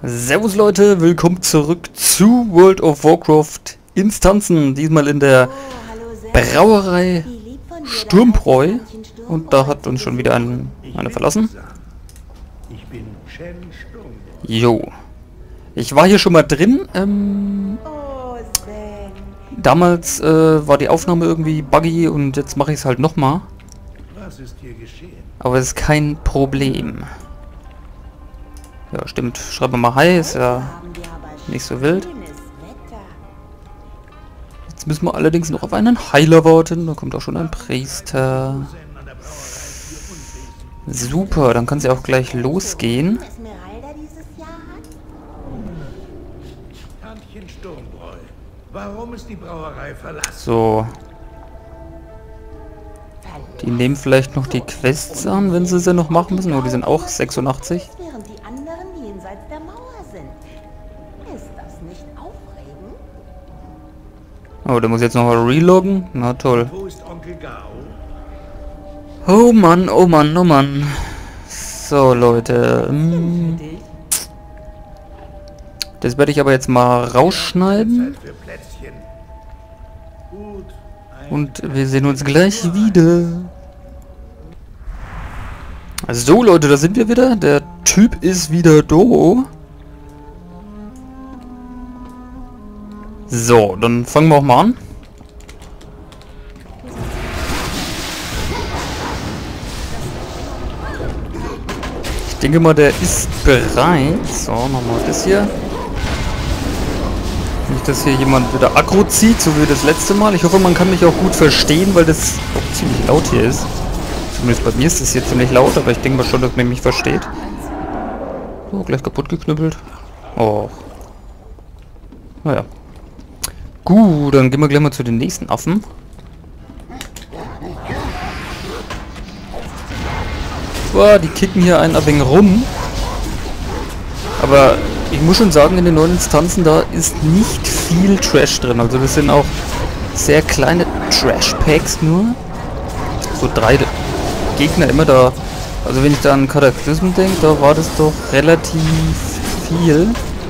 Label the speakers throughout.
Speaker 1: Servus Leute, willkommen zurück zu World of Warcraft Instanzen, diesmal in der Brauerei Sturmbräu. Und da hat uns schon wieder eine verlassen. Jo. Ich war hier schon mal drin. Damals war die Aufnahme irgendwie buggy und jetzt mache ich es halt nochmal. Aber es ist kein Problem. Ja, stimmt. Schreiben wir mal Hi, ist ja nicht so wild. Jetzt müssen wir allerdings noch auf einen Heiler warten. Da kommt auch schon ein Priester. Super, dann kann es ja auch gleich losgehen.
Speaker 2: Warum ist die Brauerei verlassen?
Speaker 1: So. Die nehmen vielleicht noch die Quests an, wenn sie sie noch machen müssen. Oh, die sind auch 86.
Speaker 3: Während die anderen jenseits der Mauer sind. Ist das nicht aufregend?
Speaker 1: Oh, der muss jetzt noch mal reloggen. Na toll.
Speaker 2: Wo ist Onkel Gao?
Speaker 1: Oh Mann, oh Mann, oh Mann. So, Leute. Das werde ich aber jetzt mal rausschneiden.
Speaker 2: Zeit für Plätzchen. Gut.
Speaker 1: Und wir sehen uns gleich wieder. So, Leute, da sind wir wieder. Der Typ ist wieder da. So, dann fangen wir auch mal an. Ich denke mal, der ist bereit. So, nochmal das hier. Nicht, dass hier jemand wieder aggro zieht, so wie das letzte Mal. Ich hoffe, man kann mich auch gut verstehen, weil das auch ziemlich laut hier ist. Zumindest bei mir ist es hier ziemlich laut, aber ich denke mal schon, dass man mich versteht. Oh, gleich kaputt geknüppelt. Oh. Naja. Gut, dann gehen wir gleich mal zu den nächsten Affen. Boah, die kicken hier einen ein wenig rum. Aber ich muss schon sagen, in den neuen Instanzen, da ist nicht viel Trash drin. Also das sind auch sehr kleine Trash-Packs nur. So 3 Gegner immer da. Also wenn ich da an Kataklysmen denke, da war das doch relativ viel.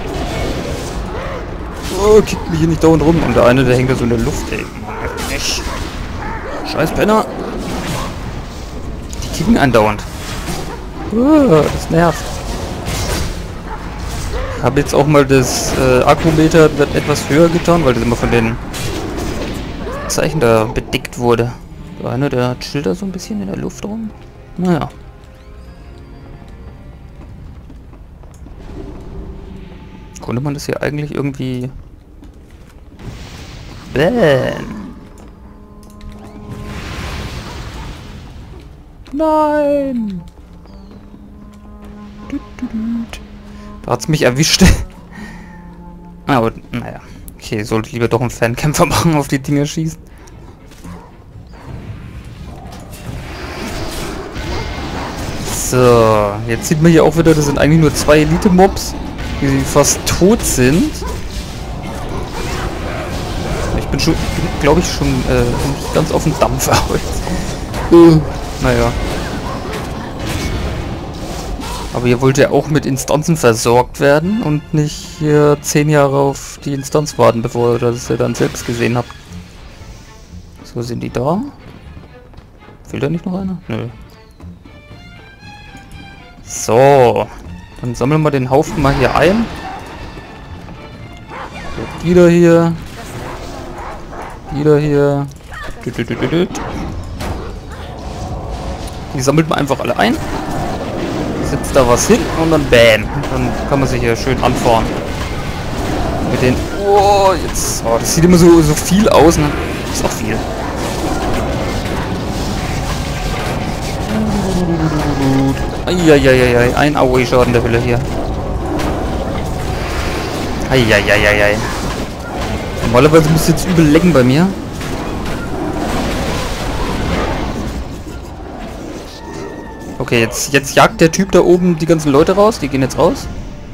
Speaker 1: Oh, kickt mich hier nicht dauernd rum. Und der eine, der hängt da so in der Luft, ey. Scheiß Penner. Die kicken andauernd. Oh, das nervt. Habe jetzt auch mal das Akkumeter etwas höher getan, weil das immer von den Zeichen da bedeckt wurde. Der eine, der chillt da so ein bisschen in der Luft rum. Naja. Konnte man das hier eigentlich irgendwie... Bäm! Nein! Da hat's mich erwischt. Aber, naja. Okay, sollte lieber doch einen Fernkämpfer machen, auf die Dinger schießen. So, jetzt sieht man hier auch wieder, das sind eigentlich nur 2 Elite-Mobs, die fast tot sind. Ich bin schon, glaube ich, schon nicht ganz auf dem Dampfer heute. Naja. Aber ihr wollt ja auch mit Instanzen versorgt werden und nicht hier 10 Jahre auf die Instanz warten, bevor ihr das ja dann selbst gesehen habt. So, sind die da? Fehlt da nicht noch einer? Nö. So. Dann sammeln wir den Haufen mal hier ein. So, die da hier. Die da hier. Die sammelt man einfach alle ein. Setzt da was hin und dann bam. Dann kann man sich hier schön anfahren. Mit den... Oh, jetzt... Oh, das sieht immer so viel aus, ne? Ist auch viel. Eieieiei, ein Aue-Schaden der Hölle hier. Eieieiei. Normalerweise muss jetzt übel lecken bei mir. Okay, jetzt jagt der Typ da oben die ganzen Leute raus. Die gehen jetzt raus.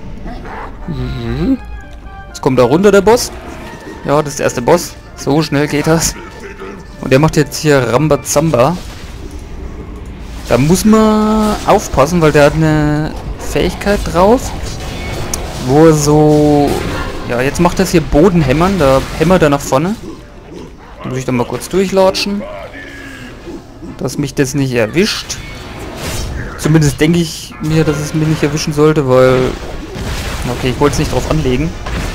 Speaker 1: Jetzt kommt da runter der Boss. Ja, das ist der erste Boss. So schnell geht das. Und der macht jetzt hier Rambazamba. Da muss man aufpassen, weil der hat eine Fähigkeit drauf. wo er so... Ja, jetzt macht das hier Bodenhämmern. Da hämmert er nach vorne. Da muss ich dann mal kurz durchlatschen. Dass mich das nicht erwischt. Zumindest denke ich mir, dass es mich nicht erwischen sollte, weil... Okay, ich wollte es nicht drauf anlegen.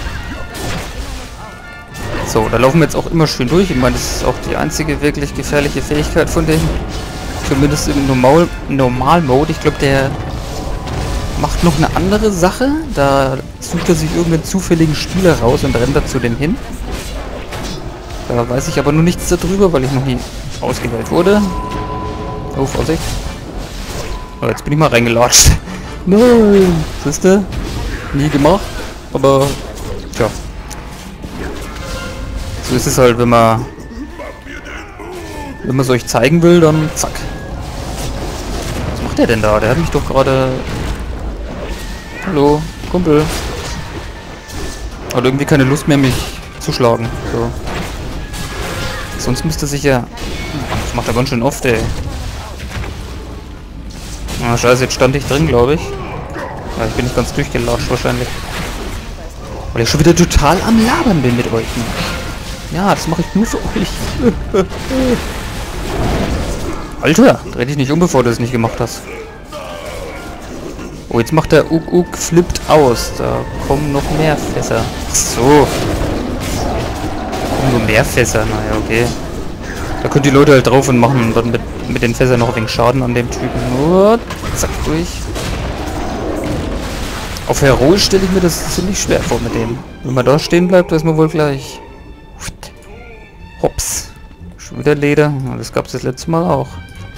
Speaker 1: So, da laufen wir jetzt auch immer schön durch. Ich meine, das ist auch die einzige wirklich gefährliche Fähigkeit von denen. Zumindest im Normal-Mode. Ich glaube, der macht noch eine andere Sache. Da sucht er sich irgendeinen zufälligen Spieler raus und rennt da zu dem hin. Da weiß ich aber nur nichts darüber, weil ich noch nie ausgewählt wurde. Oh, Vorsicht. Oh, jetzt bin ich mal reingelatscht. Nein! Siehst du? Nie gemacht. Aber, tja. So ist es halt, wenn man es euch zeigen will, dann zack. Was macht der denn da? Der hat mich doch gerade... Hallo, Kumpel. Hat irgendwie keine Lust mehr, mich zu schlagen. So. Sonst müsste sich ja... Das macht er ganz schön oft, ey. Ah, scheiße, jetzt stand ich drin, glaube ich. Ja, ich bin nicht ganz durchgelatscht wahrscheinlich. Weil ich schon wieder total am Labern bin mit euch. Ja, das mache ich nur für euch. Alter, dreh dich nicht um, bevor du es nicht gemacht hast. Oh, jetzt macht der Uk flippt aus. Da kommen noch mehr Fässer. Ach so. Da kommen nur mehr Fässer. Naja, okay. Da können die Leute halt drauf und machen dann mit den Fässern noch ein wenig Schaden an dem Typen. Oh, zack, durch. Auf heroisch stelle ich mir das ziemlich schwer vor mit dem. Wenn man da stehen bleibt, weiß man wohl gleich. Hops. Schon wieder Leder. Das gab es das letzte Mal auch.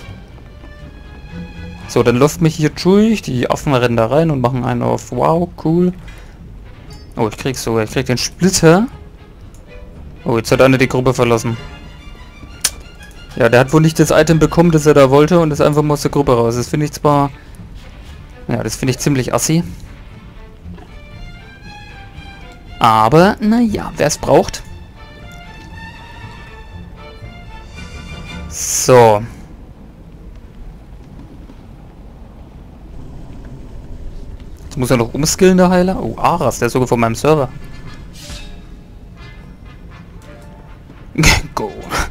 Speaker 1: So, dann läuft mich hier durch. Die Affen rennen da rein und machen einen auf wow, cool. Oh, ich krieg den Splitter. Oh, jetzt hat einer die Gruppe verlassen. Ja, der hat wohl nicht das Item bekommen, das er da wollte und ist einfach mal aus der Gruppe raus. Das finde ich zwar... Ja, das finde ich ziemlich assi. Aber, naja, wer es braucht. So. Jetzt muss er noch umskillen, der Heiler. Oh, Aras, der ist sogar von meinem Server. Go.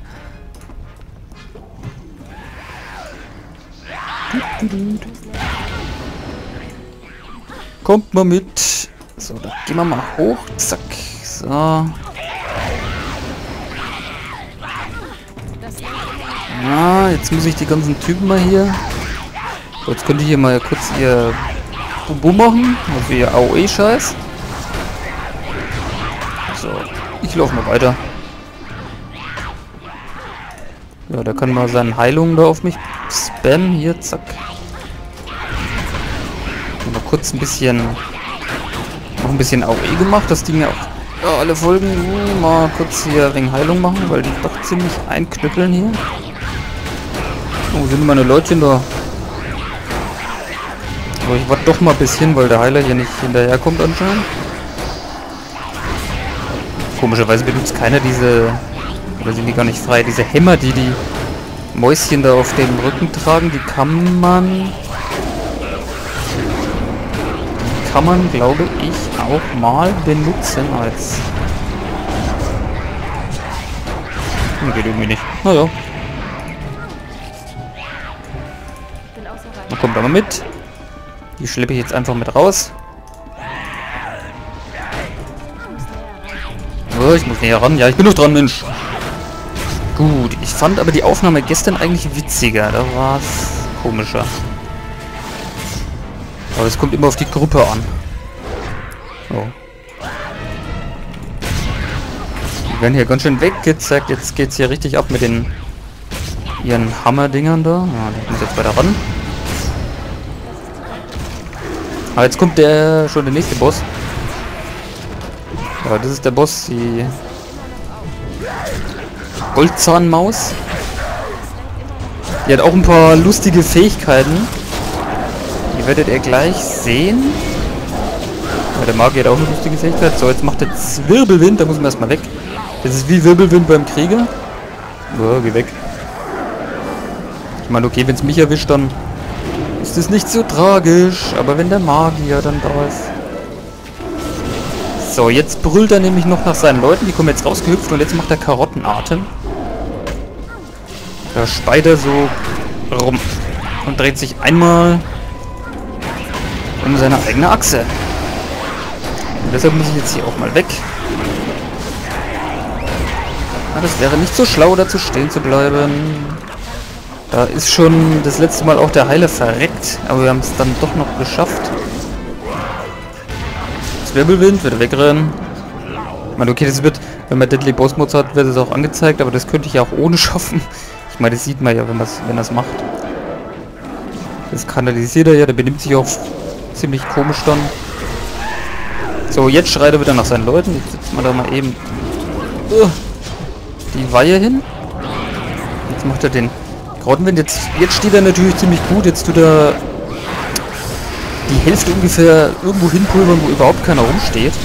Speaker 1: Kommt mal mit. So, dann gehen wir mal hoch. Zack. So. Ja, jetzt muss ich die ganzen Typen mal hier... So, jetzt könnt ihr hier mal kurz ihr Bum machen. Also ihr AOE-Scheiß. So, ich laufe mal weiter. Ja, der kann mal seine Heilungen da auf mich spammen. Hier, zack. Mal kurz ein bisschen... Noch ein bisschen AOE gemacht, dass die mir auch... Ja, alle Folgen mal kurz hier wegen Heilung machen, weil die doch ziemlich einknüppeln hier. Oh, sind meine Leutchen da? Aber ich warte doch mal ein bisschen, weil der Heiler hier nicht hinterherkommt anscheinend. Komischerweise benutzt keiner diese... Oder sind die gar nicht frei? Diese Hämmer, die die Mäuschen da auf dem Rücken tragen, die kann man... glaube ich, auch mal benutzen als... Geht irgendwie nicht. Naja. Dann kommt aber mit. Die schleppe ich jetzt einfach mit raus. Oh, ich muss näher ran. Ja, ich bin noch dran, Mensch. Gut, ich fand aber die Aufnahme gestern eigentlich witziger. Da war es komischer. Aber es kommt immer auf die Gruppe an. Oh. Die werden hier ganz schön weggezackt. Jetzt geht's hier richtig ab mit den ihren Hammerdingern da. Ja, ich muss jetzt weiter ran. Aber jetzt kommt schon der nächste Boss. Ja, das ist der Boss, die Goldzahnmaus. Die hat auch ein paar lustige Fähigkeiten. Die werdet ihr gleich sehen. Ja, der Magier hat auch eine lustige Fähigkeit. So, jetzt macht jetzt Wirbelwind. Da muss man erstmal weg. Das ist wie Wirbelwind beim Krieger. So, geh weg. Ich meine, okay, wenn es mich erwischt, dann ist es nicht so tragisch. Aber wenn der Magier dann da ist... So, jetzt brüllt er nämlich noch nach seinen Leuten. Die kommen jetzt rausgehüpft und jetzt macht er Karottenatem. Da speit er so rum und dreht sich einmal um seine eigene Achse. Und deshalb muss ich jetzt hier auch mal weg. Na, das wäre nicht so schlau, dazu stehen zu bleiben. Da ist schon das letzte Mal auch der Heiler verreckt, aber wir haben es dann doch noch geschafft. Wirbelwind, wird wegrennen. Ich meine, okay, das wird, wenn man Deadly Boss Mods hat, wird es auch angezeigt, aber das könnte ich ja auch ohne schaffen. Ich meine, das sieht man ja, wenn das macht. Das kanalisiert er ja, der benimmt sich auch ziemlich komisch dann. So, jetzt schreit er wieder nach seinen Leuten. Jetzt setzen wir da mal eben die Weihe hin. Jetzt macht er den Karottenwind. Jetzt steht er natürlich ziemlich gut. Jetzt tut er die Hälfte ungefähr irgendwo hinpulvern, wo überhaupt keiner rumsteht.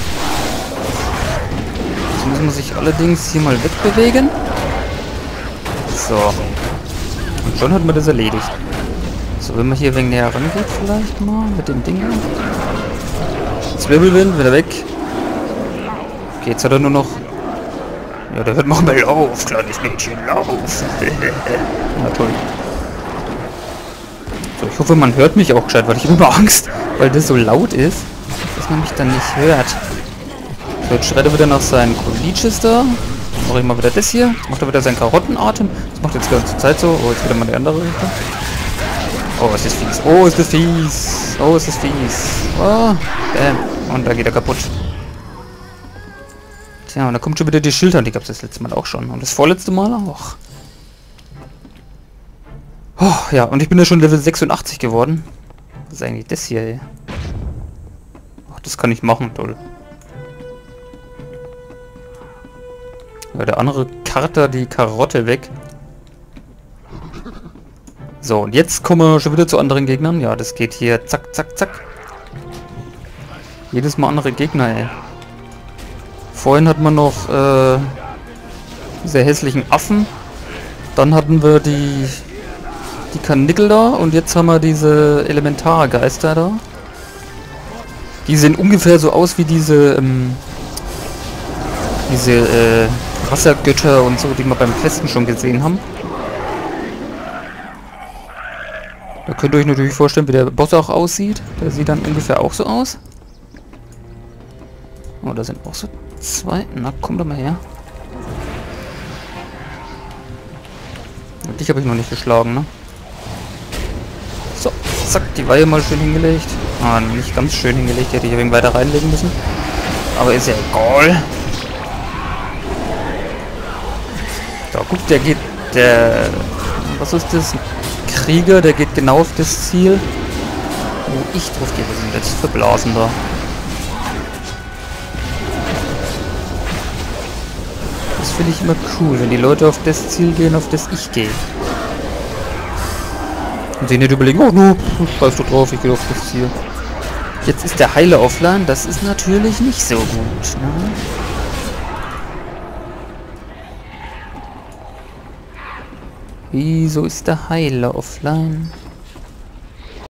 Speaker 1: Jetzt muss man sich allerdings hier mal wegbewegen. So. Und schon hat man das erledigt. So, wenn man hier ein wenig näher rangeht vielleicht mal mit dem Ding. Zwirbelwind, wieder weg. Okay, jetzt hat er nur noch... Ja, der wird machen wir Lauf, kleines Mädchen, Lauf. Na toll. So, ich hoffe, man hört mich auch gescheit, weil ich habe immer Angst, weil das so laut ist, dass man mich dann nicht hört. So, jetzt schreit er wieder nach seinen Leeches da. Dann mache ich mal wieder das hier. Jetzt macht er wieder seinen Karottenatem. Das macht jetzt die ganze Zeit so. Oh, jetzt wieder mal die andere Richtung. Oh, ist das fies. Oh, ist das fies. Oh, ist das fies. Oh, bam. Und da geht er kaputt. Tja, und da kommt schon wieder die Schilder. Die gab es das letzte Mal auch schon. Und das vorletzte Mal auch. Oh, ja, und ich bin ja schon Level 86 geworden. Was ist eigentlich das hier, ey? Ach, das kann ich machen, toll. Ja, der andere karrt da die Karotte weg. So, und jetzt kommen wir schon wieder zu anderen Gegnern. Ja, das geht hier zack, zack, zack. Jedes Mal andere Gegner, ey. Vorhin hat man noch diese hässlichen Affen. Dann hatten wir die Karnickel da und jetzt haben wir diese Elementargeister da. Die sehen ungefähr so aus wie diese Wassergötter und so, die wir beim Festen schon gesehen haben. Da könnt ihr euch natürlich vorstellen, wie der Boss auch aussieht. Der sieht dann ungefähr auch so aus. Oh, da sind auch so zwei. Na, komm doch mal her. Dich habe ich noch nicht geschlagen, ne? So, zack, die Weihe mal schön hingelegt. Ah, nicht ganz schön hingelegt, hätte ich ein wenig weiter reinlegen müssen. Aber ist ja egal. Da, guck, was ist das? Krieger, der geht genau auf das Ziel, wo ich drauf gehe. Was sind jetzt für Blasen da? Das finde ich immer cool, wenn die Leute auf das Ziel gehen, auf das ich gehe. Und sie nicht überlegen, oh no, scheiß du drauf, ich gehe auf das Ziel. Jetzt ist der Heiler offline, das ist natürlich nicht so gut, ne? Wieso ist der Heiler offline?